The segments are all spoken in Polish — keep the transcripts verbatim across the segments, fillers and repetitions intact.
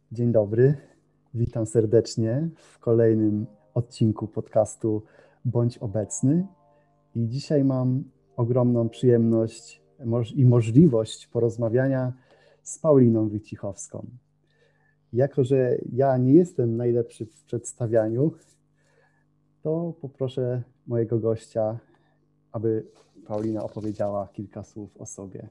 Dzień dobry, witam serdecznie w kolejnym odcinku podcastu Bądź Obecny. I dzisiaj mam ogromną przyjemność moż- i możliwość porozmawiania z Pauliną Wycichowską. Jako że ja nie jestem najlepszy w przedstawianiu, to poproszę mojego gościa, aby Paulina opowiedziała kilka słów o sobie.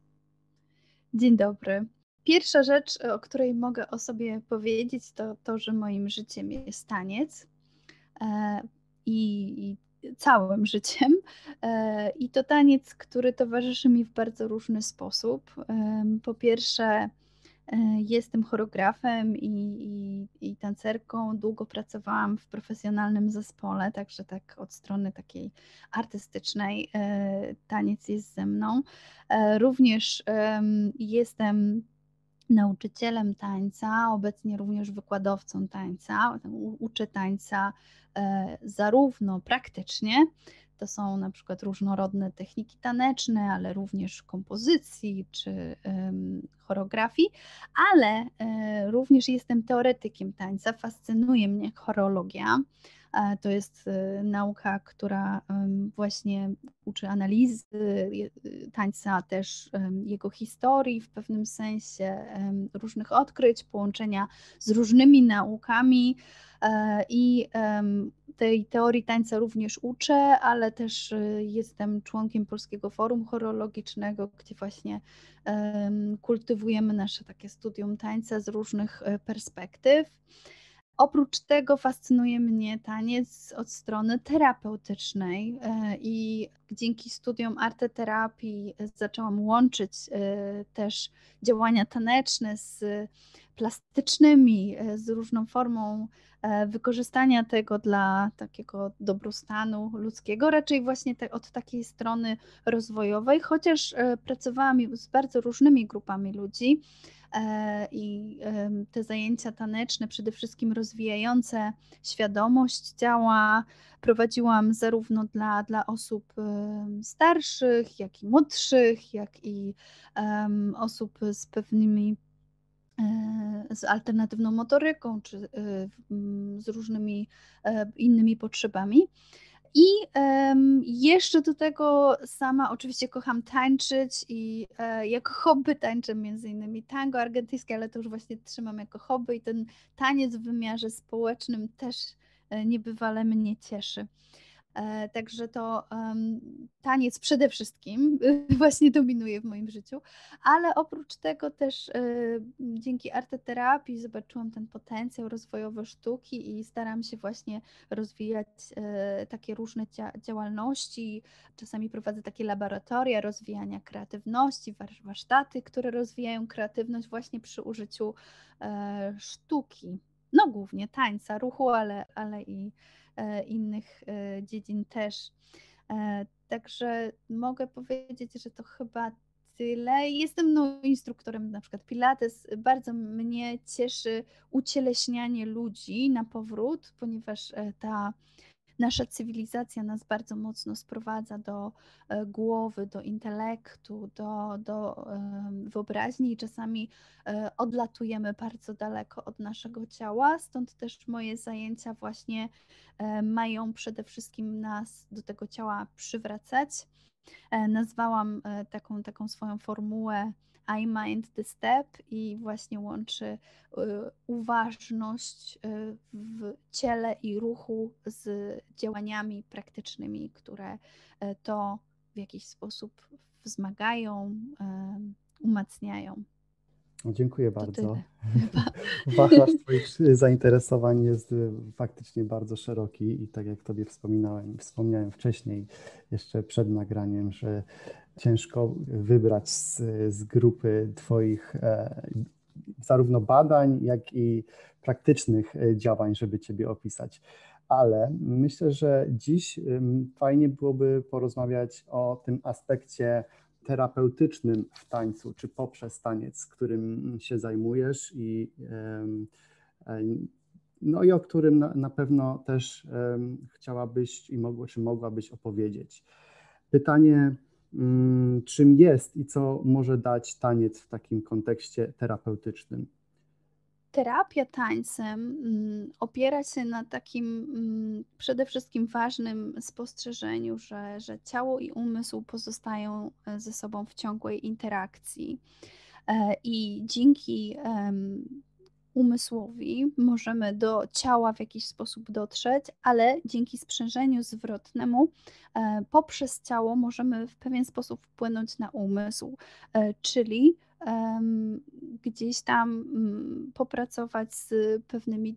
Dzień dobry. Pierwsza rzecz, o której mogę o sobie powiedzieć, to to, że moim życiem jest taniec e, i, i całym życiem. E, I to taniec, który towarzyszy mi w bardzo różny sposób. E, po pierwsze, e, jestem choreografem i, i, i tancerką. Długo pracowałam w profesjonalnym zespole, także tak od strony takiej artystycznej e, taniec jest ze mną. E, Również em, jestem nauczycielem tańca, obecnie również wykładowcą tańca. U- Uczę tańca e, zarówno praktycznie, to są na przykład różnorodne techniki taneczne, ale również kompozycji czy em, choreografii, ale e, również jestem teoretykiem tańca. Fascynuje mnie choreologia. E, To jest e, nauka, która em, właśnie uczy analizy e, tańca, też em, jego historii w pewnym sensie, em, różnych odkryć, połączenia z różnymi naukami. E, I em, tej teorii tańca również uczę, ale też e, jestem członkiem Polskiego Forum Choreologicznego, gdzie właśnie em, kultywujemy nasze takie studium tańca z różnych e, perspektyw. Oprócz tego fascynuje mnie taniec od strony terapeutycznej e, i dzięki studium arteterapii zaczęłam łączyć e, też działania taneczne z plastycznymi, e, z różną formą e, wykorzystania tego dla takiego dobrostanu ludzkiego, raczej właśnie te, od takiej strony rozwojowej, chociaż e, pracowałam z bardzo różnymi grupami ludzi. E, I em, te zajęcia taneczne, przede wszystkim rozwijające świadomość ciała, prowadziłam zarówno dla, dla osób em, starszych, jak i młodszych, jak i em, osób z pewnymi e, z alternatywną motoryką, czy e, m, z różnymi e, innymi potrzebami. I em, jeszcze do tego sama oczywiście kocham tańczyć i e, jako hobby tańczę między innymi tango argentyńskie, ale to już właśnie trzymam jako hobby i ten taniec w wymiarze społecznym też e, niebywale mnie cieszy. E, Także to em, taniec przede wszystkim właśnie dominuje w moim życiu, ale oprócz tego też e, dzięki arteterapii zobaczyłam ten potencjał rozwojowy sztuki i staram się właśnie rozwijać e, takie różne dzia- działalności. Czasami prowadzę takie laboratoria rozwijania kreatywności, war- warsztaty, które rozwijają kreatywność właśnie przy użyciu e, sztuki. No głównie tańca, ruchu, ale, ale i e, innych e, dziedzin też. E, Także mogę powiedzieć, że to chyba tyle. Jestem no, instruktorem na przykład Pilates. Bardzo mnie cieszy ucieleśnianie ludzi na powrót, ponieważ e, ta nasza cywilizacja nas bardzo mocno sprowadza do e, głowy, do intelektu, do, do em, wyobraźni i czasami e, odlatujemy bardzo daleko od naszego ciała. Stąd też moje zajęcia właśnie e, mają przede wszystkim nas do tego ciała przywracać. E, Nazwałam e, taką, taką swoją formułę I Mind the Step i właśnie łączy e, uważność e, w ciele i ruchu z działaniami praktycznymi, które e, to w jakiś sposób wzmagają, e, umacniają. No, dziękuję To bardzo. tyle chyba. Wachlarz Twoich zainteresowań jest y, faktycznie bardzo szeroki i tak jak Tobie wspominałem, wspomniałem wcześniej, jeszcze przed nagraniem, że ciężko wybrać z, z grupy Twoich e, zarówno badań, jak i praktycznych e, działań, żeby Ciebie opisać. Ale myślę, że dziś ym, fajnie byłoby porozmawiać o tym aspekcie terapeutycznym w tańcu, czy poprzez taniec, którym się zajmujesz i, em, e, no i o którym na, na pewno też em, chciałabyś i mogło, czy mogłabyś opowiedzieć. Pytanie, mm, czym jest i co może dać taniec w takim kontekście terapeutycznym? terapia tańcem mm, opiera się na takim mm, przede wszystkim ważnym spostrzeżeniu, że, że ciało i umysł pozostają e, ze sobą w ciągłej interakcji. E, I dzięki em, umysłowi możemy do ciała w jakiś sposób dotrzeć, ale dzięki sprzężeniu zwrotnemu e, poprzez ciało możemy w pewien sposób wpłynąć na umysł, e, czyli em, gdzieś tam mm, popracować z pewnymi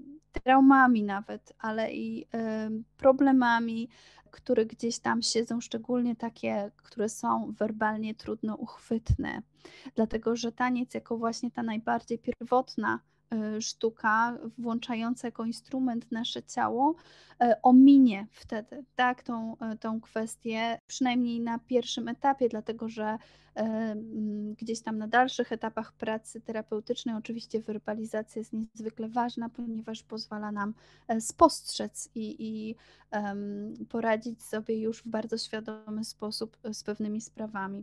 traumami nawet, ale i em, problemami, które gdzieś tam siedzą, szczególnie takie, które są werbalnie trudno uchwytne. Dlatego, że taniec jako właśnie ta najbardziej pierwotna y, sztuka, włączająca jako instrument nasze ciało, y, ominie wtedy, tak, tą, y, tą kwestię, przynajmniej na pierwszym etapie, dlatego że y, mm, gdzieś tam na dalszych etapach pracy terapeutycznej oczywiście werbalizacja jest niezwykle ważna, ponieważ pozwala nam e, spostrzec i, i em, poradzić sobie już w bardzo świadomy sposób e, z pewnymi sprawami.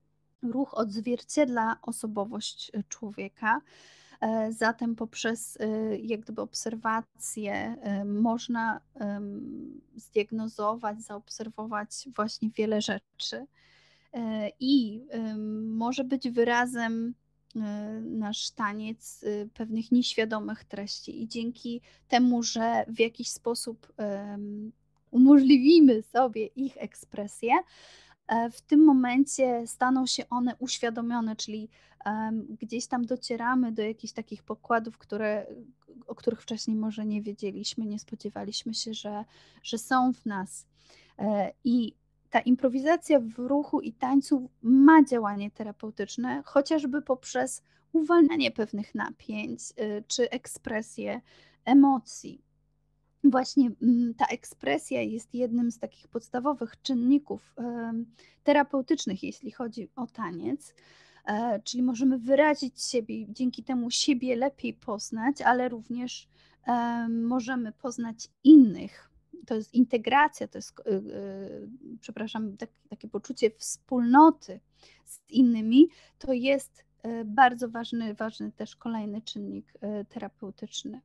Ruch odzwierciedla osobowość e, człowieka. E, Zatem poprzez e, jak gdyby obserwacje e, można em, zdiagnozować, zaobserwować właśnie wiele rzeczy. E, I em, może być wyrazem e, nasz taniec e, pewnych nieświadomych treści. I dzięki temu, że w jakiś sposób em, umożliwimy sobie ich ekspresję, e, w tym momencie staną się one uświadomione, czyli em, gdzieś tam docieramy do jakichś takich pokładów, które, o których wcześniej może nie wiedzieliśmy, nie spodziewaliśmy się, że, że są w nas. E, I ta improwizacja w ruchu i tańcu ma działanie terapeutyczne, chociażby poprzez uwalnianie pewnych napięć y, czy ekspresję emocji. Właśnie mm, ta ekspresja jest jednym z takich podstawowych czynników em, terapeutycznych, jeśli chodzi o taniec. E, Czyli możemy wyrazić siebie, dzięki temu siebie lepiej poznać, ale również em, możemy poznać innych. To jest integracja, to jest, y, y, przepraszam, tak, takie poczucie wspólnoty z innymi. To jest e, bardzo ważny, ważny też kolejny czynnik e, terapeutyczny.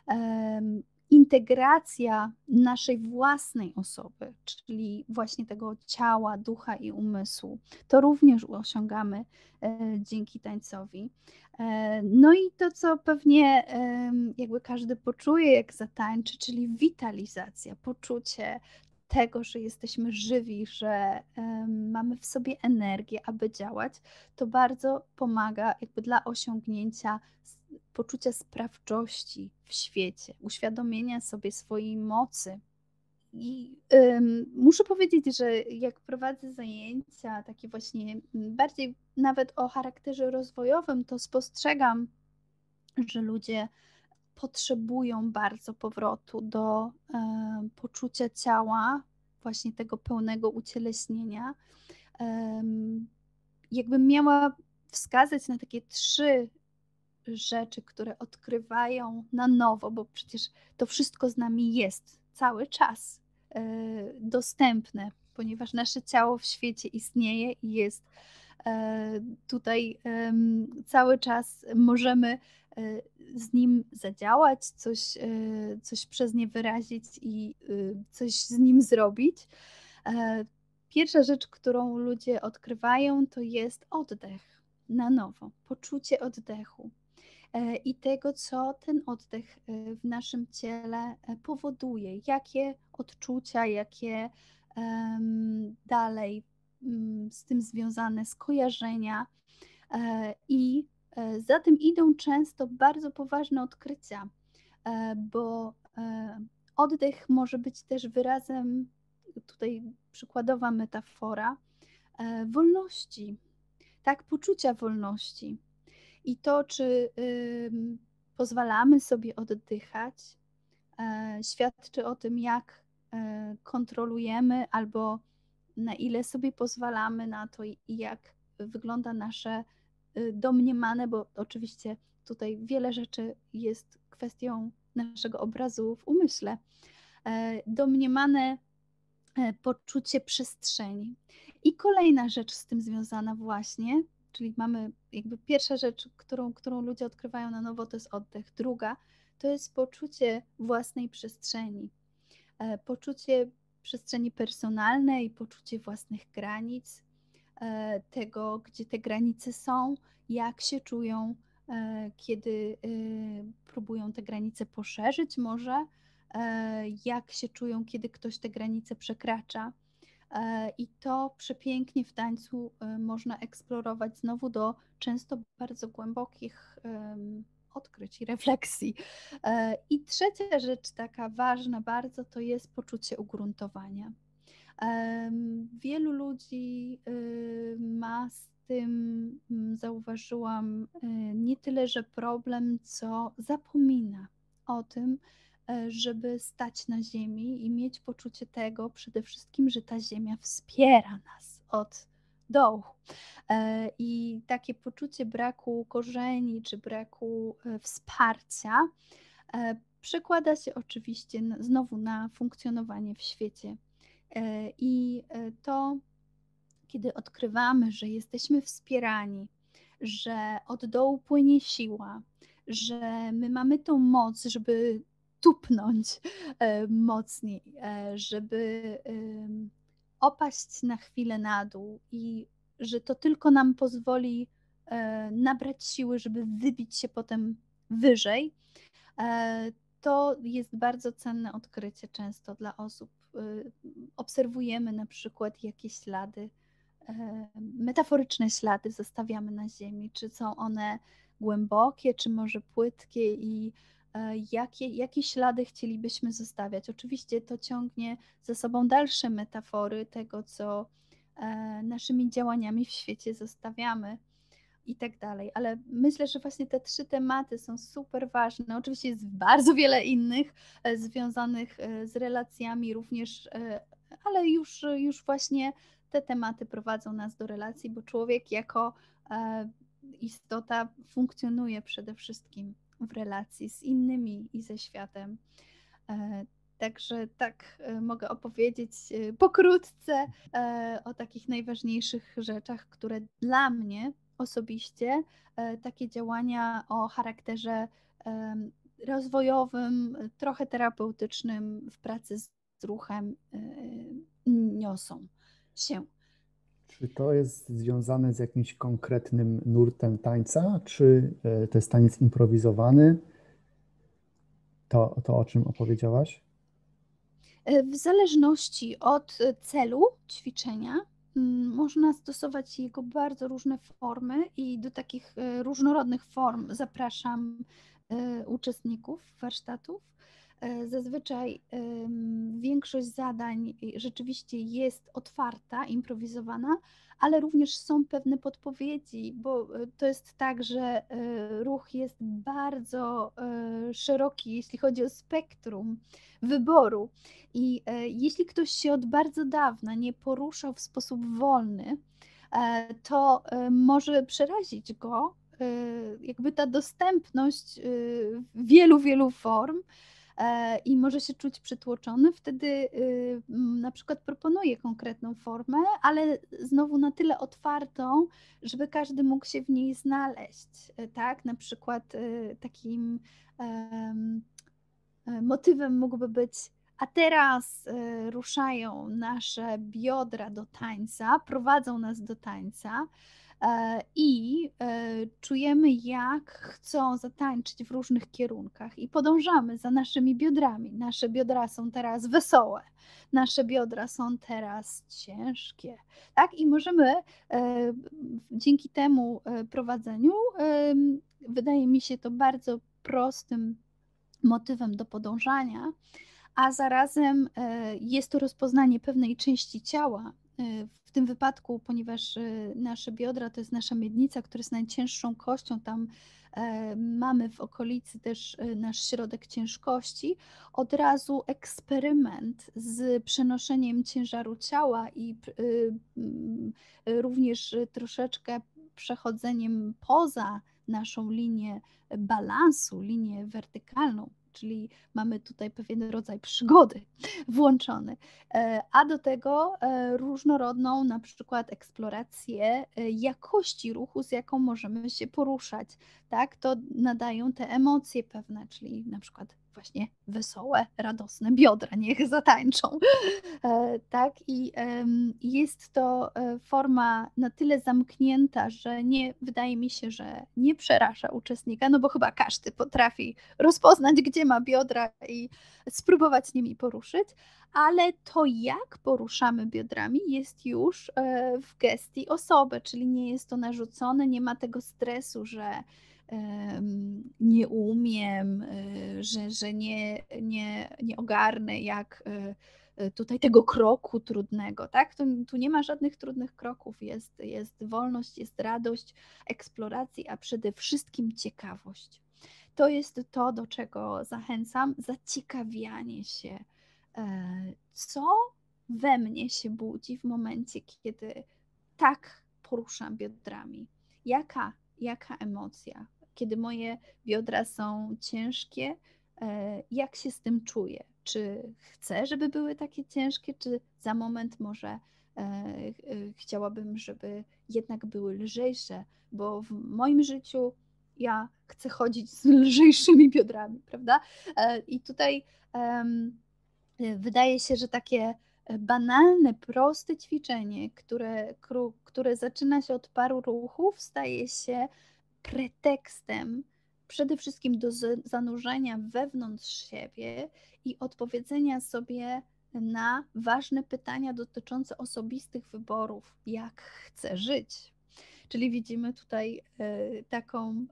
Em, Integracja naszej własnej osoby, czyli właśnie tego ciała, ducha i umysłu, to również osiągamy e, dzięki tańcowi. E, No i to, co pewnie em, jakby każdy poczuje, jak zatańczy, czyli witalizacja, poczucie tego, że jesteśmy żywi, że em, mamy w sobie energię, aby działać, to bardzo pomaga jakby dla osiągnięcia s- poczucia sprawczości w świecie, uświadomienia sobie swojej mocy. I ym, muszę powiedzieć, że jak prowadzę zajęcia takie właśnie mm, bardziej nawet o charakterze rozwojowym, to spostrzegam, że ludzie potrzebują bardzo powrotu do e, poczucia ciała, właśnie tego pełnego ucieleśnienia. Em, Jakbym miała wskazać na takie trzy rzeczy, które odkrywają na nowo, bo przecież to wszystko z nami jest cały czas e, dostępne, ponieważ nasze ciało w świecie istnieje i jest e, tutaj em, cały czas możemy e, z nim zadziałać, coś, e, coś przez nie wyrazić i e, coś z nim zrobić. E, Pierwsza rzecz, którą ludzie odkrywają, to jest oddech na nowo, poczucie oddechu e, i tego, co ten oddech e, w naszym ciele e, powoduje, jakie odczucia, jakie em, dalej mm, z tym związane skojarzenia. E, I e, za tym idą często bardzo poważne odkrycia, e, bo e, oddech może być też wyrazem, tutaj przykładowa metafora, e, wolności, tak, poczucia wolności. I to, czy ym, pozwalamy sobie oddychać, e, świadczy o tym, jak e, kontrolujemy albo na ile sobie pozwalamy na to i i jak wygląda nasze y, domniemane, bo oczywiście tutaj wiele rzeczy jest kwestią naszego obrazu w umyśle, e, domniemane e, poczucie przestrzeni. I kolejna rzecz z tym związana właśnie czyli mamy jakby pierwsza rzecz, którą, którą ludzie odkrywają na nowo, to jest oddech. Druga to jest poczucie własnej przestrzeni, e, poczucie przestrzeni personalnej, poczucie własnych granic, e, tego, gdzie te granice są, jak się czują, e, kiedy e, próbują te granice poszerzyć może, e, jak się czują, kiedy ktoś te granice przekracza. E, I to przepięknie w tańcu e, można eksplorować znowu do często bardzo głębokich em, odkryć i refleksji. E, I trzecia rzecz, taka ważna bardzo, to jest poczucie ugruntowania. Em, Wielu ludzi y, ma z tym, mm, zauważyłam, y, nie tyle, że problem, co zapomina o tym, e, żeby stać na ziemi i mieć poczucie tego przede wszystkim, że ta ziemia wspiera nas od dołu. E, I takie poczucie braku korzeni czy braku e, wsparcia e, przekłada się oczywiście na- znowu na funkcjonowanie w świecie. E, I e, to, kiedy odkrywamy, że jesteśmy wspierani, że od dołu płynie siła, że my mamy tą moc, żeby tupnąć e, mocniej, e, żeby em, opaść na chwilę na dół i że to tylko nam pozwoli e, nabrać siły, żeby wybić się potem wyżej, e, to jest bardzo cenne odkrycie często dla osób. Y, Obserwujemy na przykład jakie ślady, e, metaforyczne ślady zostawiamy na ziemi, czy są one głębokie, czy może płytkie i e, jakie, jakie ślady chcielibyśmy zostawiać. Oczywiście to ciągnie za sobą dalsze metafory tego, co e, naszymi działaniami w świecie zostawiamy i tak dalej. Ale myślę, że właśnie te trzy tematy są super ważne. Oczywiście jest bardzo wiele innych e, związanych e, z relacjami również, e, ale już, już właśnie te tematy prowadzą nas do relacji, bo człowiek jako e, istota funkcjonuje przede wszystkim w relacji z innymi i ze światem. E, Także tak e, mogę opowiedzieć e, pokrótce e, o takich najważniejszych rzeczach, które dla mnie osobiście e, takie działania o charakterze em, rozwojowym, e, trochę terapeutycznym w pracy z ruchem e, niosą się. Czy to jest związane z jakimś konkretnym nurtem tańca, czy e, to jest taniec improwizowany? To, to o czym opowiedziałaś? E, W zależności od e, celu ćwiczenia, mm, można stosować jego bardzo różne formy i do takich e, różnorodnych form zapraszam e, uczestników warsztatów. E, Zazwyczaj em, większość zadań rzeczywiście jest otwarta, improwizowana, ale również są pewne podpowiedzi, bo e, to jest tak, że e, ruch jest bardzo e, szeroki, jeśli chodzi o spektrum wyboru. I e, jeśli ktoś się od bardzo dawna nie poruszał w sposób wolny, e, to e, może przerazić go e, jakby ta dostępność e, wielu, wielu form e, i może się czuć przytłoczony. Wtedy e, m, na przykład proponuję konkretną formę, ale znowu na tyle otwartą, żeby każdy mógł się w niej znaleźć. E, Tak, na przykład e, takim em, e, motywem mógłby być, a teraz e, ruszają nasze biodra do tańca, prowadzą nas do tańca e, i e, czujemy, jak chcą zatańczyć w różnych kierunkach i podążamy za naszymi biodrami. Nasze biodra są teraz wesołe, nasze biodra są teraz ciężkie, tak? I możemy e, dzięki temu e, prowadzeniu, e, wydaje mi się to bardzo prostym motywem do podążania, a zarazem e, jest to rozpoznanie pewnej części ciała. e, W tym wypadku, ponieważ e, nasze biodra to jest nasza miednica, która jest najcięższą kością, tam e, mamy w okolicy też e, nasz środek ciężkości, od razu eksperyment z przenoszeniem ciężaru ciała i e, m, również troszeczkę przechodzeniem poza naszą linię balansu, linię wertykalną, czyli mamy tutaj pewien rodzaj przygody włączony, a do tego różnorodną na przykład eksplorację jakości ruchu, z jaką możemy się poruszać, tak? To nadają te emocje pewne, czyli na przykład właśnie wesołe, radosne biodra, niech zatańczą, tak? I jest to forma na tyle zamknięta, że nie, wydaje mi się, że nie przeraża uczestnika, no bo chyba każdy potrafi rozpoznać, gdzie ma biodra i spróbować nimi poruszyć, ale to, jak poruszamy biodrami, jest już w gestii osoby, czyli nie jest to narzucone, nie ma tego stresu, że nie umiem, że, że nie, nie, nie ogarnę, jak tutaj tego kroku trudnego, tak? Tu, tu nie ma żadnych trudnych kroków, jest, jest wolność, jest radość eksploracji, a przede wszystkim ciekawość. To jest to, do czego zachęcam, zaciekawianie się, co we mnie się budzi w momencie, kiedy tak poruszam biodrami. Jaka, jaka emocja? Kiedy moje biodra są ciężkie, jak się z tym czuję? Czy chcę, żeby były takie ciężkie, czy za moment może chciałabym, żeby jednak były lżejsze, bo w moim życiu ja chcę chodzić z lżejszymi biodrami, prawda? I tutaj um, wydaje się, że takie banalne, proste ćwiczenie, które, które zaczyna się od paru ruchów, staje się pretekstem przede wszystkim do zanurzenia wewnątrz siebie i odpowiedzenia sobie na ważne pytania dotyczące osobistych wyborów, jak chcę żyć. Czyli widzimy tutaj taką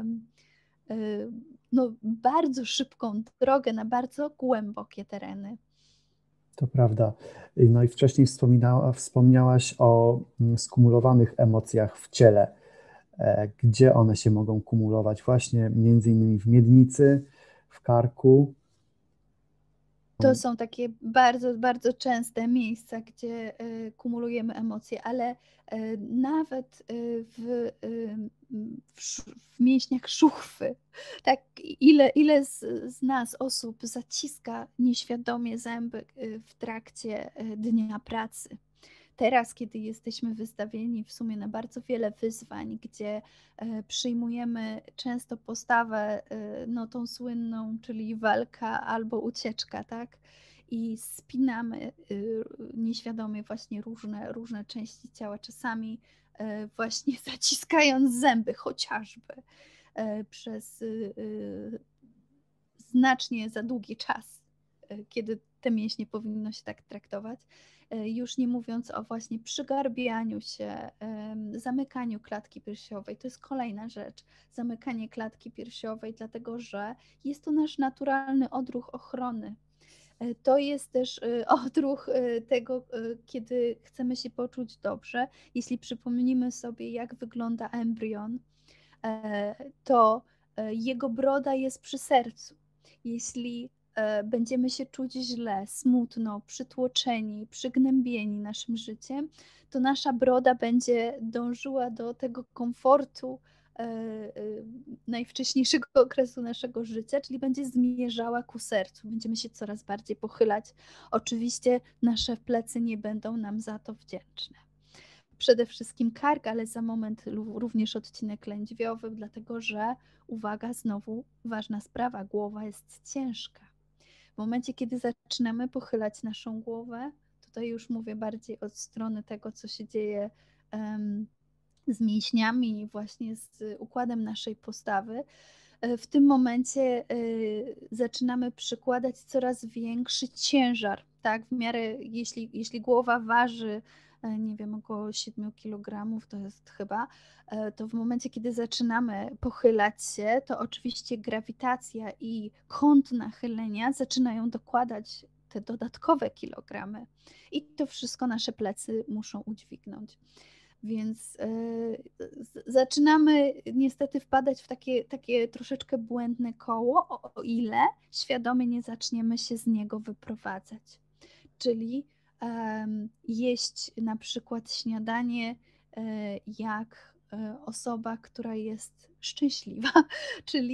no, bardzo szybką drogę na bardzo głębokie tereny. To prawda. No i wcześniej wspominała, wspomniałaś o skumulowanych emocjach w ciele. Gdzie one się mogą kumulować? Właśnie między innymi w miednicy, w karku. To są takie bardzo, bardzo częste miejsca, gdzie kumulujemy emocje, ale nawet w, w, w mięśniach żuchwy. Tak, ile, ile z, z nas osób zaciska nieświadomie zęby w trakcie dnia pracy. Teraz, kiedy jesteśmy wystawieni w sumie na bardzo wiele wyzwań, gdzie przyjmujemy często postawę, no tą słynną, czyli walka albo ucieczka, tak? I spinamy nieświadomie właśnie różne, różne części ciała, czasami właśnie zaciskając zęby chociażby przez znacznie za długi czas, kiedy te mięśnie powinno się tak traktować. Już nie mówiąc o właśnie przygarbianiu się, zamykaniu klatki piersiowej. To jest kolejna rzecz, zamykanie klatki piersiowej, dlatego że jest to nasz naturalny odruch ochrony. To jest też odruch tego, kiedy chcemy się poczuć dobrze. Jeśli przypomnimy sobie, jak wygląda embrion, to jego broda jest przy sercu. Jeśli będziemy się czuć źle, smutno, przytłoczeni, przygnębieni naszym życiem, to nasza broda będzie dążyła do tego komfortu najwcześniejszego okresu naszego życia, czyli będzie zmierzała ku sercu. Będziemy się coraz bardziej pochylać. Oczywiście nasze plecy nie będą nam za to wdzięczne. Przede wszystkim kark, ale za moment również odcinek lędźwiowy, dlatego że, uwaga, znowu ważna sprawa, głowa jest ciężka. W momencie, kiedy zaczynamy pochylać naszą głowę, tutaj już mówię bardziej od strony tego, co się dzieje um, z mięśniami i właśnie z układem naszej postawy, w tym momencie y, zaczynamy przykładać coraz większy ciężar, tak? W miarę, jeśli, jeśli głowa waży, nie wiem, około siedem kilogramów, to jest chyba, to w momencie, kiedy zaczynamy pochylać się, to oczywiście grawitacja i kąt nachylenia zaczynają dokładać te dodatkowe kilogramy i to wszystko nasze plecy muszą udźwignąć. Więc y, zaczynamy niestety wpadać w takie, takie troszeczkę błędne koło, o, o ile świadomie nie zaczniemy się z niego wyprowadzać. Czyli um, jeść na przykład śniadanie y, jak y, osoba, która jest szczęśliwa, czyli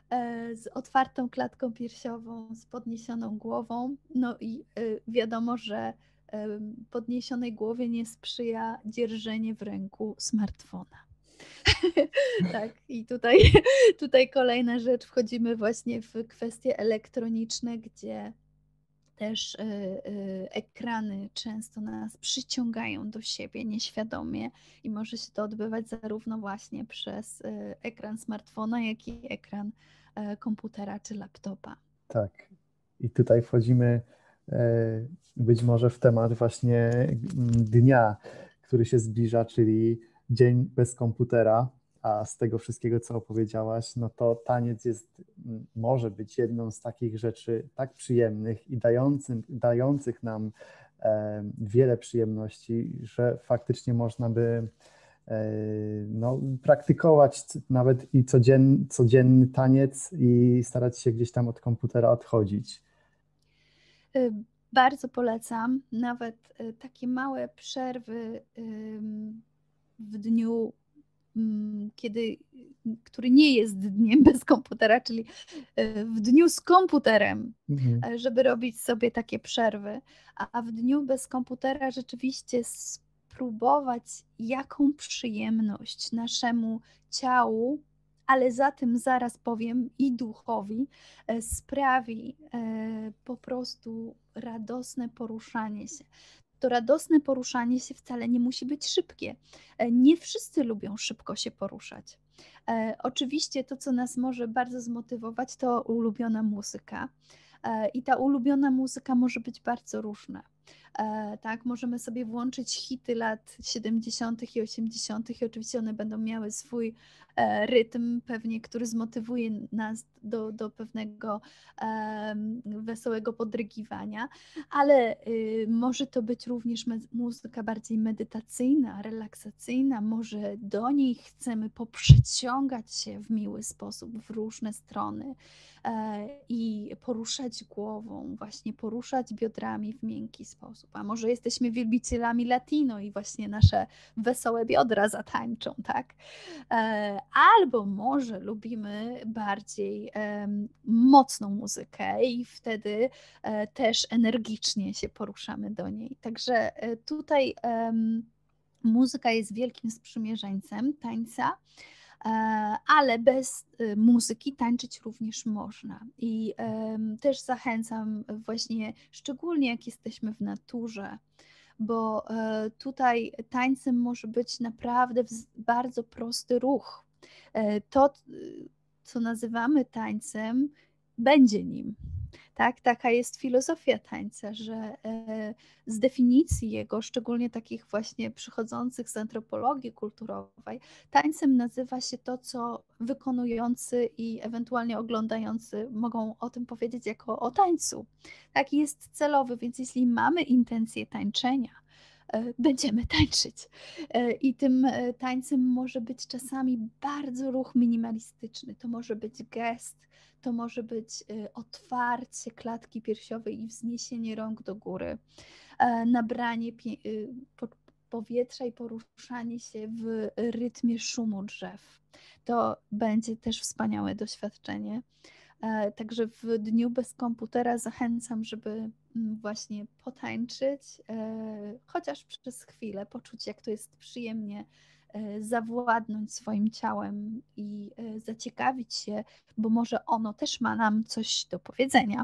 e, z otwartą klatką piersiową, z podniesioną głową. No i e, wiadomo, że e, podniesionej głowie nie sprzyja dzierżenie w ręku smartfona. Tak, i tutaj, tutaj kolejna rzecz, wchodzimy właśnie w kwestie elektroniczne, gdzie też y, y, ekrany często nas przyciągają do siebie nieświadomie i może się to odbywać zarówno właśnie przez y, ekran smartfona, jak i ekran y, komputera czy laptopa. Tak. I tutaj wchodzimy e, być może w temat właśnie mm, dnia, który się zbliża, czyli dzień bez komputera, a z tego wszystkiego, co opowiedziałaś, no to taniec jest, m, może być jedną z takich rzeczy tak przyjemnych i dającym, dających nam e, wiele przyjemności, że faktycznie można by e, no, praktykować nawet i codzien, codzienny taniec i starać się gdzieś tam od komputera odchodzić. Y, Bardzo polecam nawet y, takie małe przerwy ym, w dniu, mm, kiedy, który nie jest dniem bez komputera, czyli y, w dniu z komputerem, Mhm. e, żeby robić sobie takie przerwy, a a w dniu bez komputera rzeczywiście spróbować, jaką przyjemność naszemu ciału, ale za tym zaraz powiem i duchowi, e, sprawi e, po prostu radosne poruszanie się. To radosne poruszanie się wcale nie musi być szybkie. E, Nie wszyscy lubią szybko się poruszać. E, Oczywiście to, co nas może bardzo zmotywować, to ulubiona muzyka. E, I ta ulubiona muzyka może być bardzo różna. E, Tak, możemy sobie włączyć hity lat siedemdziesiątych i osiemdziesiątych i oczywiście one będą miały swój e, rytm, pewnie, który zmotywuje nas do, do pewnego em, wesołego podrygiwania, ale y, może to być również me- muzyka bardziej medytacyjna, relaksacyjna, może do niej chcemy poprzeciągać się w miły sposób w różne strony e, i poruszać głową, właśnie poruszać biodrami w miękki sposób. A może jesteśmy wielbicielami latino i właśnie nasze wesołe biodra zatańczą, tak? E, Albo może lubimy bardziej em, mocną muzykę i wtedy e, też energicznie się poruszamy do niej. Także e, tutaj em, muzyka jest wielkim sprzymierzeńcem tańca, e, ale bez e, muzyki tańczyć również można. I em, też zachęcam właśnie, szczególnie jak jesteśmy w naturze, bo e, tutaj tańcem może być naprawdę wz- bardzo prosty ruch. E, To, y, co nazywamy tańcem, będzie nim. Tak, taka jest filozofia tańca, że e, z definicji jego, szczególnie takich właśnie przychodzących z antropologii kulturowej, tańcem nazywa się to, co wykonujący i ewentualnie oglądający mogą o tym powiedzieć jako o tańcu. Tak, jest celowy, więc jeśli mamy intencję tańczenia, e, będziemy tańczyć. E, I tym e, tańcem może być czasami bardzo ruch minimalistyczny. To może być gest, to może być e, otwarcie klatki piersiowej i wzniesienie rąk do góry, e, nabranie pie- y, po- powietrza i poruszanie się w rytmie szumu drzew. To będzie też wspaniałe doświadczenie. E, Także w dniu bez komputera zachęcam, żeby mm, właśnie potańczyć, e, chociaż przez chwilę, poczuć, jak to jest przyjemnie, e, zawładnąć swoim ciałem i e, zaciekawić się, bo może ono też ma nam coś do powiedzenia,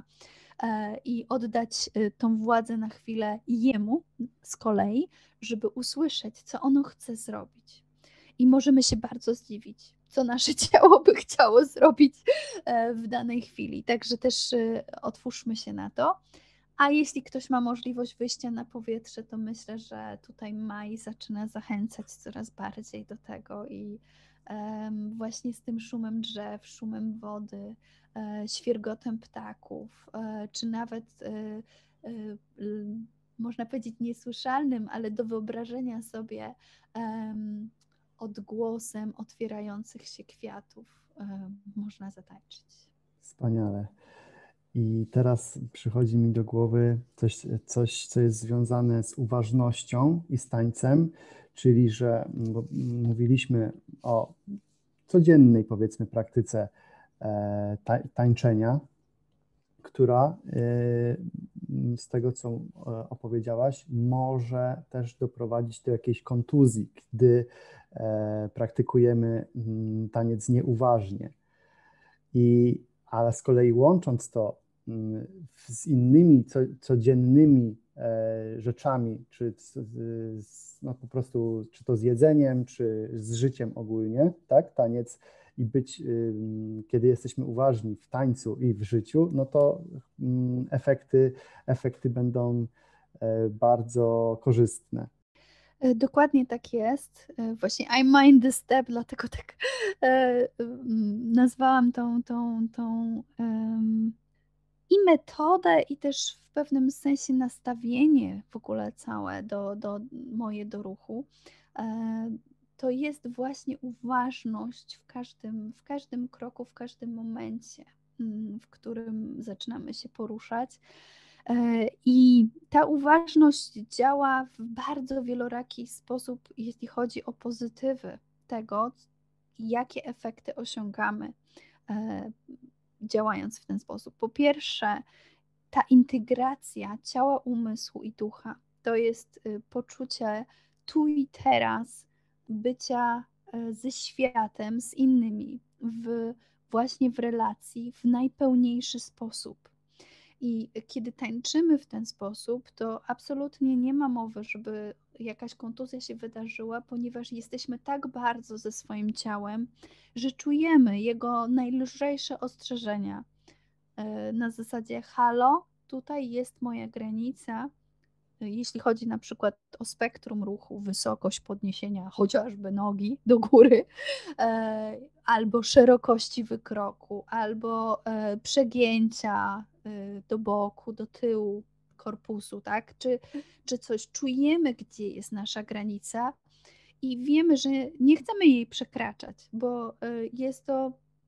e, i oddać e, tą władzę na chwilę jemu z kolei, żeby usłyszeć, co ono chce zrobić. I możemy się bardzo zdziwić, co nasze ciało by chciało zrobić e, w danej chwili. Także też e, otwórzmy się na to. A jeśli ktoś ma możliwość wyjścia na powietrze, to myślę, że tutaj maj zaczyna zachęcać coraz bardziej do tego i em, właśnie z tym szumem drzew, szumem wody, e, świergotem ptaków, e, czy nawet e, e, l- można powiedzieć niesłyszalnym, ale do wyobrażenia sobie em, odgłosem otwierających się kwiatów e, można zatańczyć. Wspaniale. I teraz przychodzi mi do głowy coś, coś, co jest związane z uważnością i z tańcem, czyli że bo mówiliśmy o codziennej, powiedzmy, praktyce e, ta, tańczenia, która y, z tego, co e, opowiedziałaś, może też doprowadzić do jakiejś kontuzji, gdy e, praktykujemy mm, taniec nieuważnie. I, ale z kolei łącząc to mm, z innymi co, codziennymi e, rzeczami, czy z, z, no po prostu, czy to z jedzeniem, czy z życiem ogólnie, tak, taniec i być, ym, kiedy jesteśmy uważni w tańcu i w życiu, no to ym, efekty, efekty będą e, bardzo korzystne. E, Dokładnie tak jest. E, Właśnie I mind the step, dlatego tak e, mm, nazwałam tą, tą, tą em, i metodę, i też w pewnym sensie nastawienie w ogóle całe do, do moje do ruchu. E, To jest właśnie uważność w każdym, w każdym kroku, w każdym momencie, mm, w którym zaczynamy się poruszać. E, I ta uważność działa w bardzo wieloraki sposób, jeśli chodzi o pozytywy tego, jakie efekty osiągamy, e, działając w ten sposób. Po pierwsze, ta integracja ciała, umysłu i ducha to jest y, poczucie tu i teraz bycia e, ze światem, z innymi, w, właśnie w relacji w najpełniejszy sposób. I kiedy tańczymy w ten sposób, to absolutnie nie ma mowy, żeby jakaś kontuzja się wydarzyła, ponieważ jesteśmy tak bardzo ze swoim ciałem, że czujemy jego najlżejsze ostrzeżenia. E, Na zasadzie, halo, tutaj jest moja granica. E, Jeśli chodzi na przykład o spektrum ruchu, wysokość podniesienia chociażby nogi do góry, e, albo szerokości wykroku, albo e, przegięcia e, do boku, do tyłu korpusu, tak? Czy, czy coś czujemy, gdzie jest nasza granica i wiemy, że nie chcemy jej przekraczać, bo e, jest to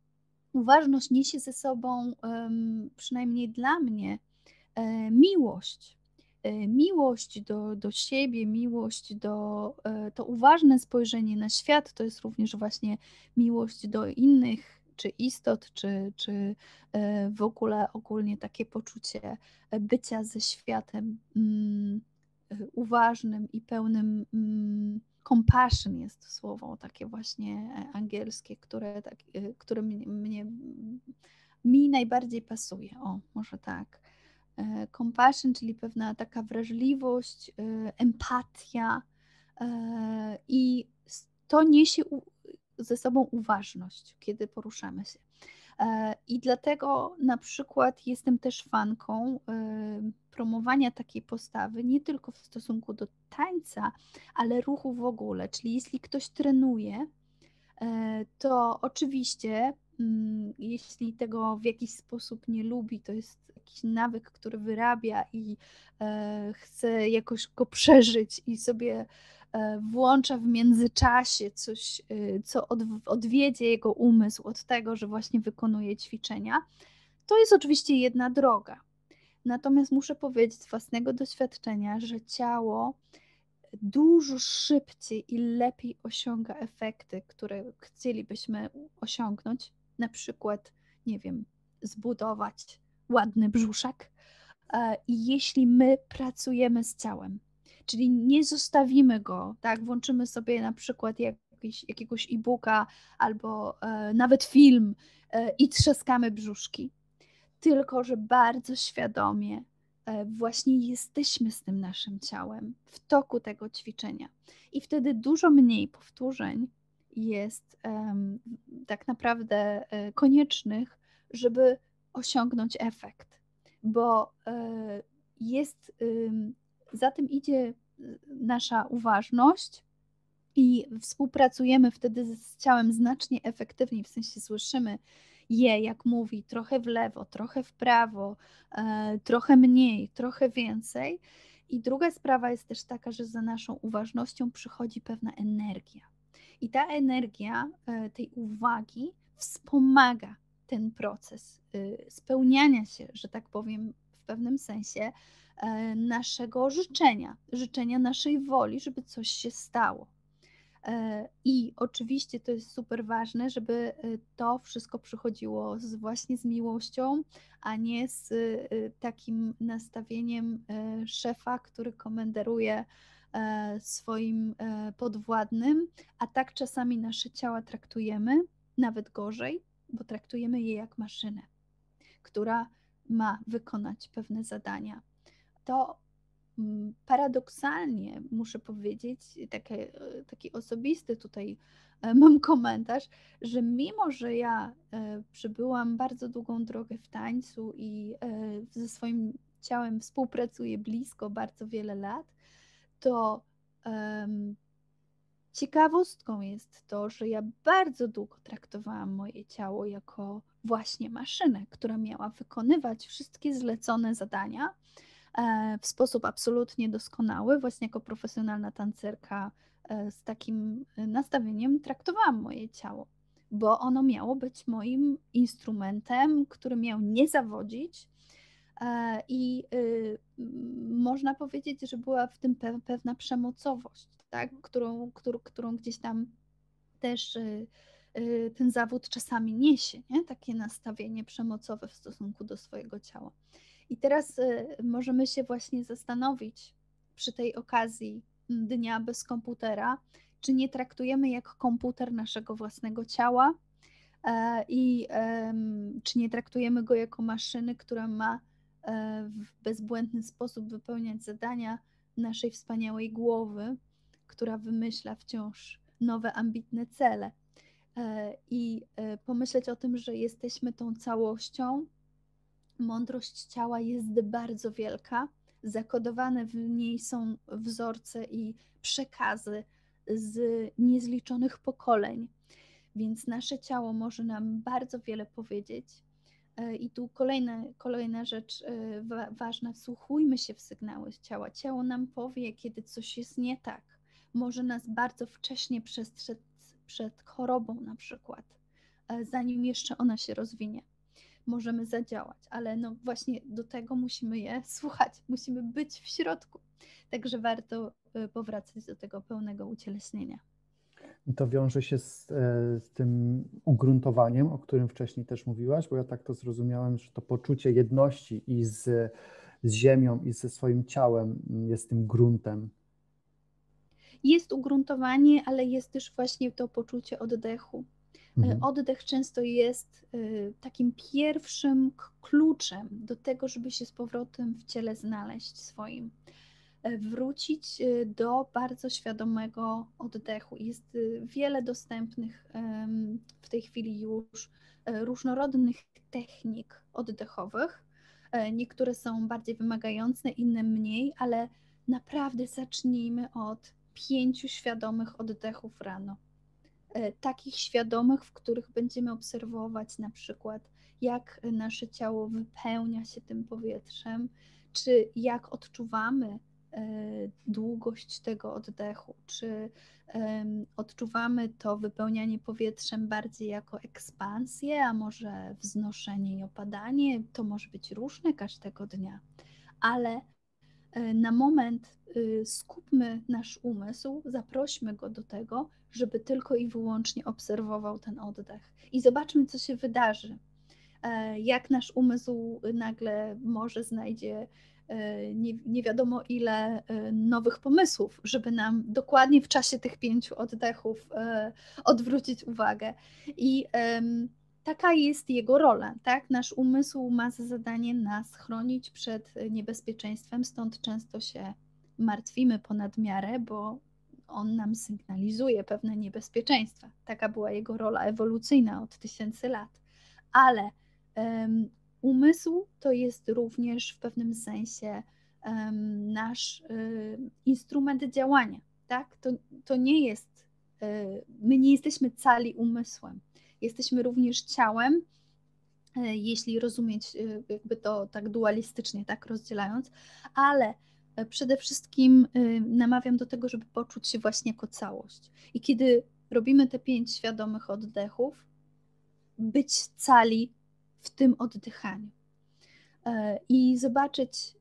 uważność niesie ze sobą, em, przynajmniej dla mnie, e, miłość. E, Miłość do, do siebie, miłość do, e, to uważne spojrzenie na świat, to jest również właśnie miłość do innych, czy istot, czy, czy e, w ogóle ogólnie takie poczucie e, bycia ze światem mm, e, uważnym i pełnym mm, compassion jest słowo takie właśnie e, angielskie, które, tak, e, które mnie, mnie, mi najbardziej pasuje. O, może tak. E, Compassion, czyli pewna taka wrażliwość, e, empatia e, i s- to niesie u- ze sobą uważność, kiedy poruszamy się. E, I dlatego na przykład jestem też fanką e, promowania takiej postawy nie tylko w stosunku do tańca, ale ruchu w ogóle. Czyli jeśli ktoś trenuje, e, to oczywiście, mm, jeśli tego w jakiś sposób nie lubi, to jest jakiś nawyk, który wyrabia i e, chce jakoś go przeżyć i sobie e, włącza w międzyczasie coś, e, co od, odwiedzie jego umysł od tego, że właśnie wykonuje ćwiczenia, to jest oczywiście jedna droga. Natomiast muszę powiedzieć z własnego doświadczenia, że ciało dużo szybciej i lepiej osiąga efekty, które chcielibyśmy osiągnąć. Na przykład, nie wiem, zbudować ładny brzuszek. E, I jeśli my pracujemy z ciałem, czyli nie zostawimy go, tak, włączymy sobie na przykład jakiś, jakiegoś e-booka albo e, nawet film e, i trzaskamy brzuszki, tylko że bardzo świadomie e, właśnie jesteśmy z tym naszym ciałem w toku tego ćwiczenia. I wtedy dużo mniej powtórzeń jest em, tak naprawdę e, koniecznych, żeby osiągnąć efekt, bo e, jest, ym, za tym idzie y, nasza uważność i współpracujemy wtedy z ciałem znacznie efektywniej, w sensie słyszymy je, jak mówi, trochę w lewo, trochę w prawo, e, trochę mniej, trochę więcej. I druga sprawa jest też taka, że za naszą uważnością przychodzi pewna energia. I ta energia e, tej uwagi wspomaga ten proces y, spełniania się, że tak powiem, w pewnym sensie e, naszego życzenia, życzenia naszej woli, żeby coś się stało. I oczywiście to jest super ważne, żeby to wszystko przychodziło z, właśnie z miłością, a nie z takim nastawieniem szefa, który komenderuje swoim podwładnym, a tak czasami nasze ciała traktujemy, nawet gorzej, bo traktujemy je jak maszynę, która ma wykonać pewne zadania. To paradoksalnie muszę powiedzieć, taki, taki osobisty tutaj mam komentarz, że mimo, że ja przebyłam bardzo długą drogę w tańcu i ze swoim ciałem współpracuję blisko bardzo wiele lat, to um, ciekawostką jest to, że ja bardzo długo traktowałam moje ciało jako właśnie maszynę, która miała wykonywać wszystkie zlecone zadania w sposób absolutnie doskonały. Właśnie jako profesjonalna tancerka z takim nastawieniem traktowałam moje ciało, bo ono miało być moim instrumentem, który miał nie zawodzić. I można powiedzieć, że była w tym pewna przemocowość, tak? którą, którą, którą gdzieś tam też ten zawód czasami niesie, nie? Takie nastawienie przemocowe w stosunku do swojego ciała. I teraz możemy się właśnie zastanowić przy tej okazji Dnia bez komputera, czy nie traktujemy jak komputer naszego własnego ciała i czy nie traktujemy go jako maszyny, która ma w bezbłędny sposób wypełniać zadania naszej wspaniałej głowy, która wymyśla wciąż nowe, ambitne cele. I pomyśleć o tym, że jesteśmy tą całością. Mądrość ciała jest bardzo wielka, zakodowane w niej są wzorce i przekazy z niezliczonych pokoleń, więc nasze ciało może nam bardzo wiele powiedzieć. I tu kolejna, kolejna rzecz wa- ważna, wsłuchujmy się w sygnały ciała. Ciało nam powie, kiedy coś jest nie tak. Może nas bardzo wcześnie przestrzec przed chorobą na przykład, zanim jeszcze ona się rozwinie. Możemy zadziałać, ale no właśnie do tego musimy je słuchać, musimy być w środku. Także warto powracać do tego pełnego ucieleśnienia. I to wiąże się z, z tym ugruntowaniem, o którym wcześniej też mówiłaś, bo ja tak to zrozumiałem, że to poczucie jedności i z, z ziemią, i ze swoim ciałem jest tym gruntem. Jest ugruntowanie, ale jest też właśnie to poczucie oddechu. Mhm. Oddech często jest takim pierwszym kluczem do tego, żeby się z powrotem w ciele znaleźć swoim. Wrócić do bardzo świadomego oddechu. Jest wiele dostępnych w tej chwili już różnorodnych technik oddechowych. Niektóre są bardziej wymagające, inne mniej, ale naprawdę zacznijmy od pięciu świadomych oddechów rano. Takich świadomych, w których będziemy obserwować na przykład, jak nasze ciało wypełnia się tym powietrzem, czy jak odczuwamy długość tego oddechu, czy odczuwamy to wypełnianie powietrzem bardziej jako ekspansję, a może wznoszenie i opadanie. To może być różne każdego dnia, ale na moment skupmy nasz umysł, zaprośmy go do tego, żeby tylko i wyłącznie obserwował ten oddech i zobaczmy, co się wydarzy. Jak nasz umysł nagle może znajdzie nie, nie wiadomo ile nowych pomysłów, żeby nam dokładnie w czasie tych pięciu oddechów odwrócić uwagę. I taka jest jego rola, tak? Nasz umysł ma za zadanie nas chronić przed niebezpieczeństwem, stąd często się martwimy ponad miarę, bo on nam sygnalizuje pewne niebezpieczeństwa. Taka była jego rola ewolucyjna od tysięcy lat. Ale um, umysł to jest również w pewnym sensie um, nasz um, instrument działania, tak? To, to nie jest, um, my nie jesteśmy cali umysłem. Jesteśmy również ciałem, jeśli rozumieć jakby to tak dualistycznie, tak rozdzielając, ale przede wszystkim namawiam do tego, żeby poczuć się właśnie jako całość. I kiedy robimy te pięć świadomych oddechów, być cali w tym oddychaniu i zobaczyć,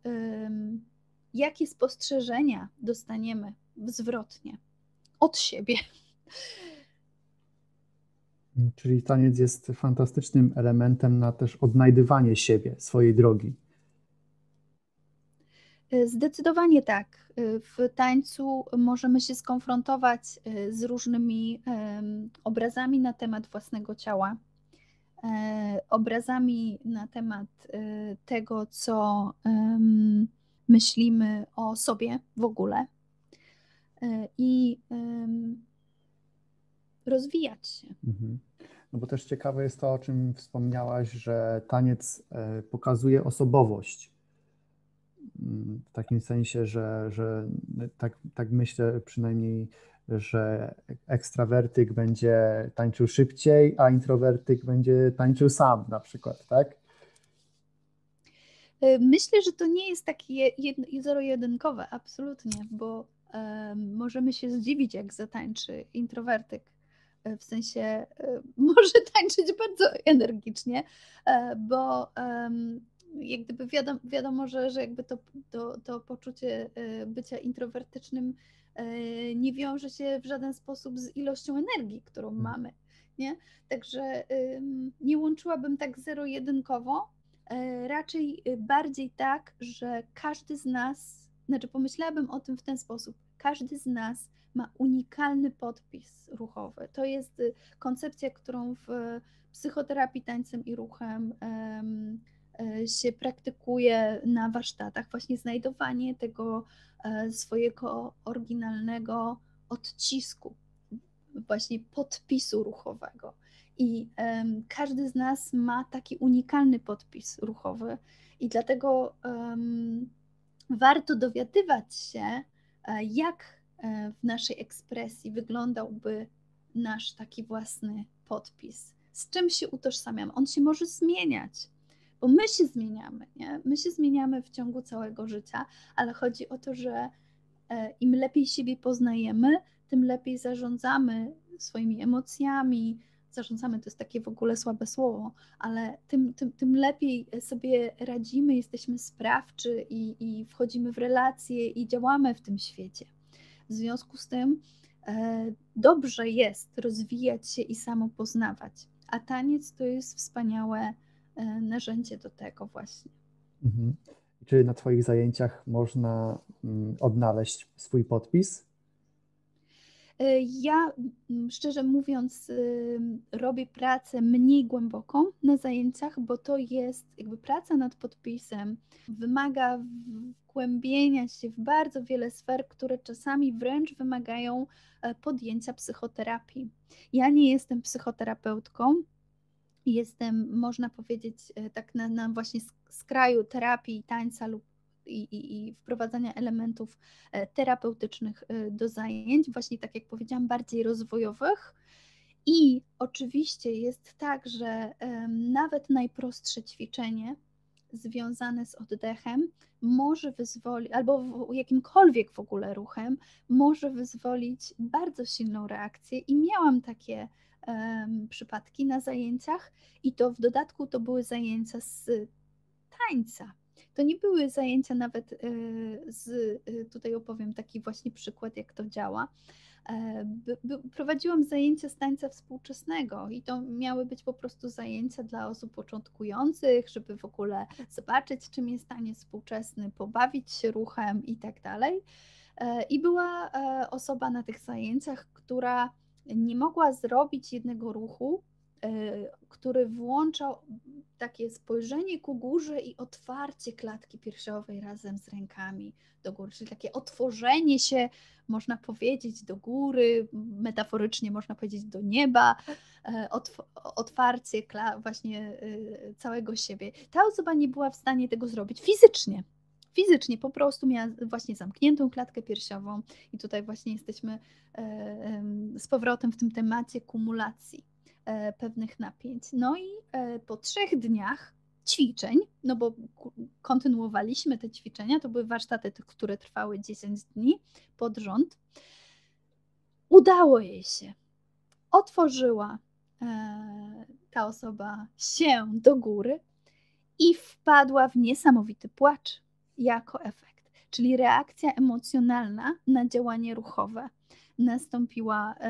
jakie spostrzeżenia dostaniemy zwrotnie od siebie, Czyli taniec jest fantastycznym elementem na też odnajdywanie siebie, swojej drogi. Zdecydowanie tak. W tańcu możemy się skonfrontować z różnymi em, obrazami na temat własnego ciała, e, obrazami na temat e, tego, co em, myślimy o sobie w ogóle e, i em, rozwijać się. Mhm. No bo też ciekawe jest to, o czym wspomniałaś, że taniec e, pokazuje osobowość. Mm, W takim sensie, że, że tak, tak myślę przynajmniej, że ekstrawertyk będzie tańczył szybciej, a introwertyk będzie tańczył sam na przykład, tak? E, Myślę, że to nie jest takie jed- zero-jedynkowe, absolutnie, bo em, możemy się zdziwić, jak zatańczy introwertyk. E, W sensie e, może tańczyć bardzo energicznie, e, bo em, jak gdyby wiadomo, wiadomo że, że jakby to, to, to poczucie e, bycia introwertycznym e, nie wiąże się w żaden sposób z ilością energii, którą mamy, nie? Także em, nie łączyłabym tak zero-jedynkowo. E, Raczej y, bardziej tak, że każdy z nas, znaczy pomyślałabym o tym w ten sposób, każdy z nas ma unikalny podpis ruchowy. To jest y, koncepcja, którą w psychoterapii tańcem i ruchem em, e, się praktykuje na warsztatach. Właśnie znajdowanie tego e, swojego oryginalnego odcisku, właśnie podpisu ruchowego. I em, każdy z nas ma taki unikalny podpis ruchowy, i dlatego em, warto dowiadywać się, e, jak e, w naszej ekspresji wyglądałby nasz taki własny podpis. Z czym się utożsamiamy? On się może zmieniać, bo my się zmieniamy, nie? My się zmieniamy w ciągu całego życia, ale chodzi o to, że e, im lepiej siebie poznajemy, tym lepiej zarządzamy swoimi emocjami. Zarządzamy to jest takie w ogóle słabe słowo, ale tym, tym, tym lepiej sobie radzimy, jesteśmy sprawczy i, i wchodzimy w relacje i działamy w tym świecie. W związku z tym e, dobrze jest rozwijać się i samopoznawać, a taniec to jest wspaniałe e, narzędzie do tego właśnie. Mhm. Czy na Twoich zajęciach można mm, odnaleźć swój podpis? E, Ja, mm, szczerze mówiąc, ym, robię pracę mniej głęboką na zajęciach, bo to jest jakby praca nad podpisem, wymaga wgłębienia się w bardzo wiele sfer, które czasami wręcz wymagają e, podjęcia psychoterapii. Ja nie jestem psychoterapeutką, jestem, można powiedzieć, e, tak na, na właśnie skraju terapii, tańca lub i, i, i wprowadzania elementów e, terapeutycznych e, do zajęć, właśnie tak jak powiedziałam, bardziej rozwojowych. I oczywiście jest tak, że em, nawet najprostsze ćwiczenie związane z oddechem może wyzwolić, albo w, jakimkolwiek w ogóle ruchem, może wyzwolić bardzo silną reakcję. I miałam takie em, przypadki na zajęciach, i to w dodatku to były zajęcia z tańca. To nie były zajęcia nawet e, z, e, tutaj opowiem taki właśnie przykład, jak to działa. E, by- by- Prowadziłam zajęcia z tańca współczesnego, i to miały być po prostu zajęcia dla osób początkujących, żeby w ogóle zobaczyć, czym jest taniec współczesny, pobawić się ruchem i tak dalej. E, I była e, osoba na tych zajęciach, która nie mogła zrobić jednego ruchu, e, który włączał takie spojrzenie ku górze i otwarcie klatki piersiowej razem z rękami do góry, czyli takie otworzenie się, można powiedzieć, do góry, metaforycznie można powiedzieć do nieba, e, otw- otwarcie kla- właśnie e, całego siebie. Ta osoba nie była w stanie tego zrobić fizycznie. Fizycznie po prostu miała właśnie zamkniętą klatkę piersiową, i tutaj właśnie jesteśmy e, em, z powrotem w tym temacie kumulacji e, pewnych napięć. No i e, po trzech dniach ćwiczeń, no bo ku- kontynuowaliśmy te ćwiczenia, to były warsztaty, te, które trwały dziesięć dni pod rząd, udało jej się. Otworzyła e, ta osoba się do góry i wpadła w niesamowity płacz jako efekt, czyli reakcja emocjonalna na działanie ruchowe. nastąpiła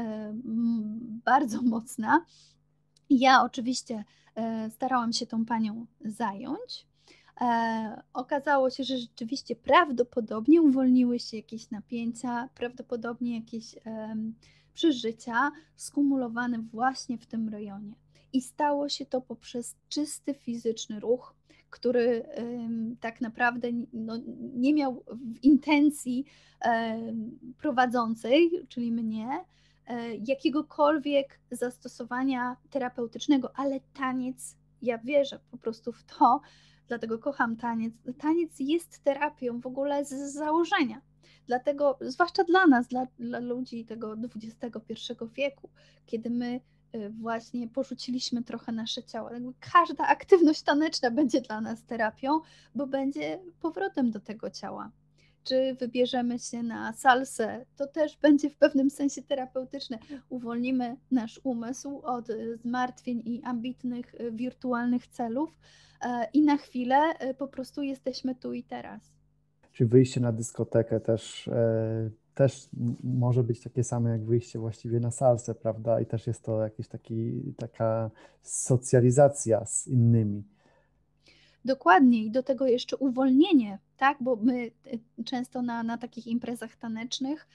bardzo mocna. Ja oczywiście starałam się tą panią zająć. E, okazało się, że rzeczywiście prawdopodobnie uwolniły się jakieś napięcia, prawdopodobnie jakieś e, przeżycia skumulowane właśnie w tym rejonie. I stało się to poprzez czysty fizyczny ruch, który e, tak naprawdę no, nie miał w intencji e, prowadzącej, czyli mnie, e, jakiegokolwiek zastosowania terapeutycznego, ale taniec, ja wierzę po prostu w to, dlatego kocham taniec. Taniec jest terapią w ogóle z założenia. Dlatego, zwłaszcza dla nas, dla, dla ludzi tego dwudziestego pierwszego wieku, kiedy my właśnie porzuciliśmy trochę nasze ciało. Każda aktywność taneczna będzie dla nas terapią, bo będzie powrotem do tego ciała. Czy wybierzemy się na salsę, to też będzie w pewnym sensie terapeutyczne. Uwolnimy nasz umysł od zmartwień i ambitnych, wirtualnych celów i na chwilę po prostu jesteśmy tu i teraz. Czy wyjście na dyskotekę też, e, też może być takie samo jak wyjście właściwie na salsę, prawda? I też jest to jakaś taki, taka socjalizacja z innymi. Dokładnie i do tego jeszcze uwolnienie, tak? Bo my często na, na takich imprezach tanecznych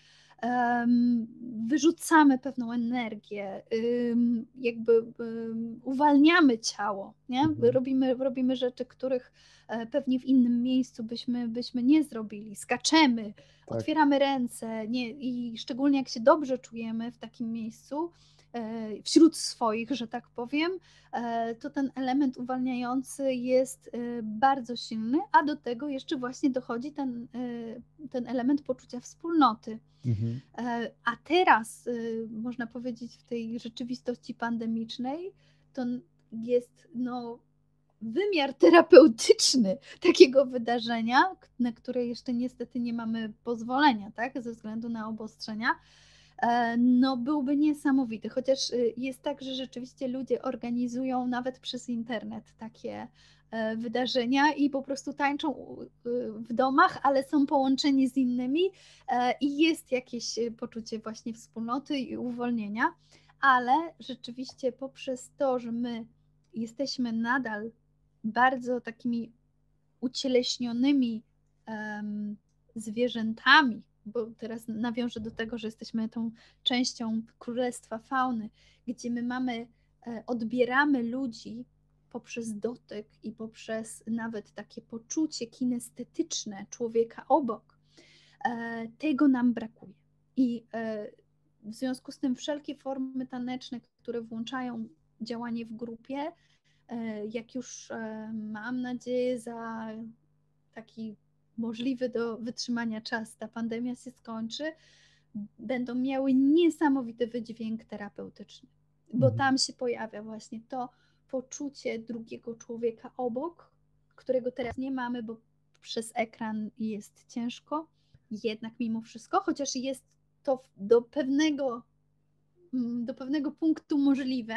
um, wyrzucamy pewną energię, um, jakby um, uwalniamy ciało, nie? Mhm. Robimy, robimy rzeczy, których e, pewnie w innym miejscu byśmy, byśmy nie zrobili. Skaczemy, Tak. otwieramy ręce nie? I szczególnie jak się dobrze czujemy w takim miejscu, wśród swoich, że tak powiem, to ten element uwalniający jest bardzo silny, a do tego jeszcze właśnie dochodzi ten, ten element poczucia wspólnoty. Mhm. A teraz, można powiedzieć, w tej rzeczywistości pandemicznej, to jest no, wymiar terapeutyczny takiego wydarzenia, na które jeszcze niestety nie mamy pozwolenia, tak, ze względu na obostrzenia, no byłby niesamowity, chociaż jest tak, że rzeczywiście ludzie organizują nawet przez internet takie wydarzenia i po prostu tańczą w domach, ale są połączeni z innymi i jest jakieś poczucie właśnie wspólnoty i uwolnienia, ale rzeczywiście poprzez to, że my jesteśmy nadal bardzo takimi ucieleśnionymi um, zwierzętami, bo teraz nawiążę do tego, że jesteśmy tą częścią królestwa fauny, gdzie my mamy, odbieramy ludzi poprzez dotyk i poprzez nawet takie poczucie kinestetyczne człowieka obok. Tego nam brakuje. I w związku z tym wszelkie formy taneczne, które włączają działanie w grupie, jak już mam nadzieję za taki możliwy do wytrzymania czas, ta pandemia się skończy, będą miały niesamowity wydźwięk terapeutyczny, bo mhm. tam się pojawia właśnie to poczucie drugiego człowieka obok, którego teraz nie mamy, bo przez ekran jest ciężko, jednak mimo wszystko, chociaż jest to do pewnego, do pewnego punktu możliwe,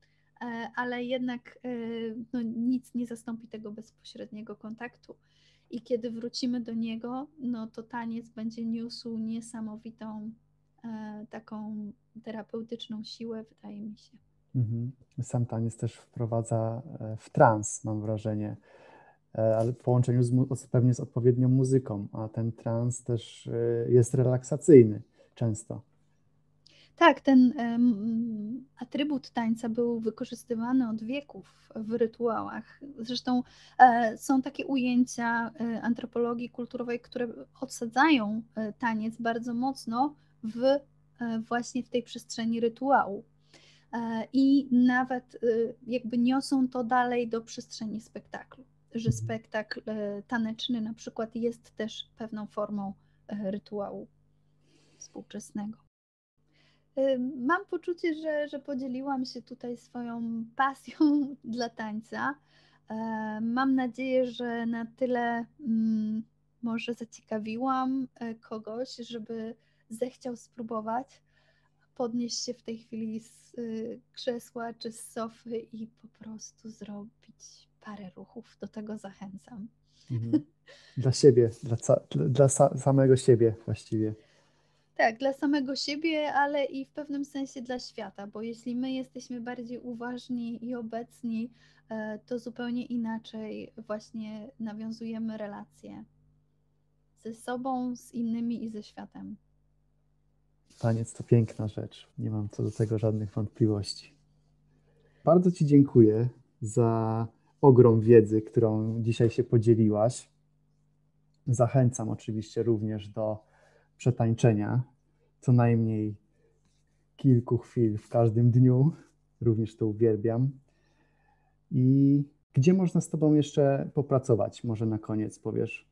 ale jednak no, nic nie zastąpi tego bezpośredniego kontaktu. I kiedy wrócimy do niego, no to taniec będzie niósł niesamowitą e, taką terapeutyczną siłę, wydaje mi się. Mhm. Sam taniec też wprowadza w trans, mam wrażenie, ale w połączeniu z, pewnie z odpowiednią muzyką, a ten trans też jest relaksacyjny często. Tak, ten um, atrybut tańca był wykorzystywany od wieków w rytuałach. Zresztą e, są takie ujęcia e, antropologii kulturowej, które odsadzają e, taniec bardzo mocno w, e, właśnie w tej przestrzeni rytuału. E, I nawet e, jakby niosą to dalej do przestrzeni spektaklu, że spektakl e, taneczny na przykład jest też pewną formą e, rytuału współczesnego. Mam poczucie, że, że podzieliłam się tutaj swoją pasją dla tańca. Mam nadzieję, że na tyle mm, może zaciekawiłam kogoś, żeby zechciał spróbować podnieść się w tej chwili z krzesła czy z sofy i po prostu zrobić parę ruchów. Do tego zachęcam. Mhm. Dla siebie, dla, dla samego siebie właściwie. Tak, dla samego siebie, ale i w pewnym sensie dla świata, bo jeśli my jesteśmy bardziej uważni i obecni, e, to zupełnie inaczej właśnie nawiązujemy relacje ze sobą, z innymi i ze światem. Taniec to piękna rzecz. Nie mam co do tego żadnych wątpliwości. Bardzo Ci dziękuję za ogrom wiedzy, którą dzisiaj się podzieliłaś. Zachęcam oczywiście również do przetańczenia co najmniej kilku chwil w każdym dniu. Również to uwielbiam. I gdzie można z Tobą jeszcze popracować? Może na koniec powiesz?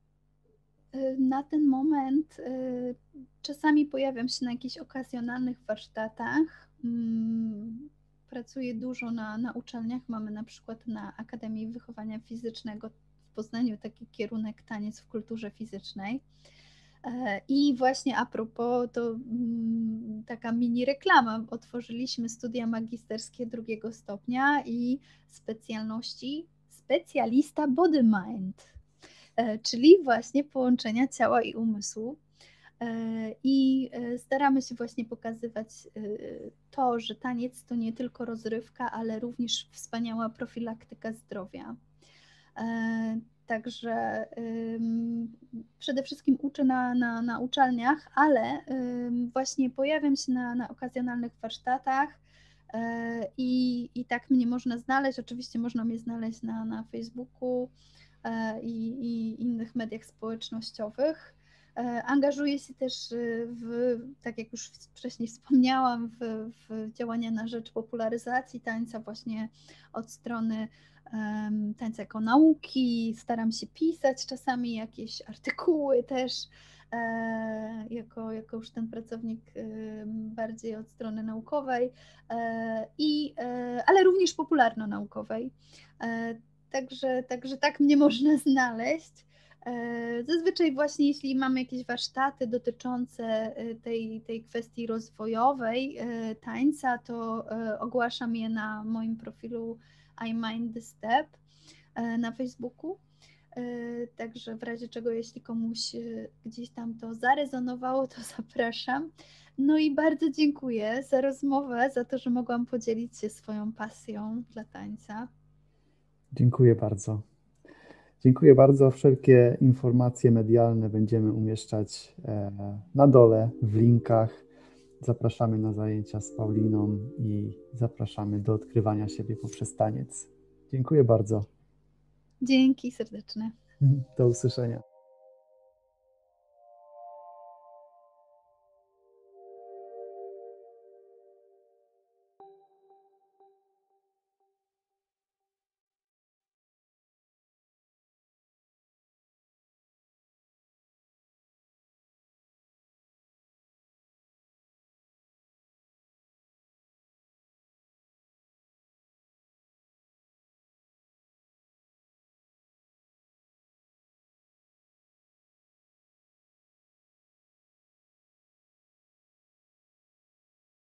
Y, Na ten moment y, czasami pojawiam się na jakichś okazjonalnych warsztatach. Mm, Pracuję dużo na, na uczelniach. Mamy na przykład na Akademii Wychowania Fizycznego w Poznaniu taki kierunek taniec w kulturze fizycznej. E, I właśnie a propos, to mm, taka mini reklama. Otworzyliśmy studia magisterskie drugiego stopnia i specjalności specjalista body mind, e, czyli właśnie połączenia ciała i umysłu. E, I e, staramy się właśnie pokazywać e, to, że taniec to nie tylko rozrywka, ale również wspaniała profilaktyka zdrowia. E, Także ym, przede wszystkim uczę na, na, na uczelniach, ale ym, właśnie pojawiam się na, na okazjonalnych warsztatach e, i, i tak mnie można znaleźć. Oczywiście można mnie znaleźć na, na Facebooku e, i, i innych mediach społecznościowych. E, Angażuję się też y, w, tak jak już wcześniej wspomniałam, w, w działania na rzecz popularyzacji tańca właśnie od strony em, tańca jako nauki. Staram się pisać czasami jakieś artykuły też e, jako, jako już ten pracownik em, bardziej od strony naukowej, e, i, e, ale również popularno-naukowej. E, Także, także tak mnie można znaleźć. E, Zazwyczaj właśnie jeśli mamy jakieś warsztaty dotyczące e, tej, tej kwestii rozwojowej e, tańca, to e, ogłaszam je na moim profilu I Mind the Step e, na Facebooku. E, Także w razie czego, jeśli komuś e, gdzieś tam to zarezonowało, to zapraszam. No i bardzo dziękuję za rozmowę, za to, że mogłam podzielić się swoją pasją dla tańca. Dziękuję bardzo. Dziękuję bardzo. Wszelkie informacje medialne będziemy umieszczać e, na dole w linkach. Zapraszamy na zajęcia z Pauliną i zapraszamy do odkrywania siebie poprzez taniec. Dziękuję bardzo. Dzięki serdeczne. Do usłyszenia.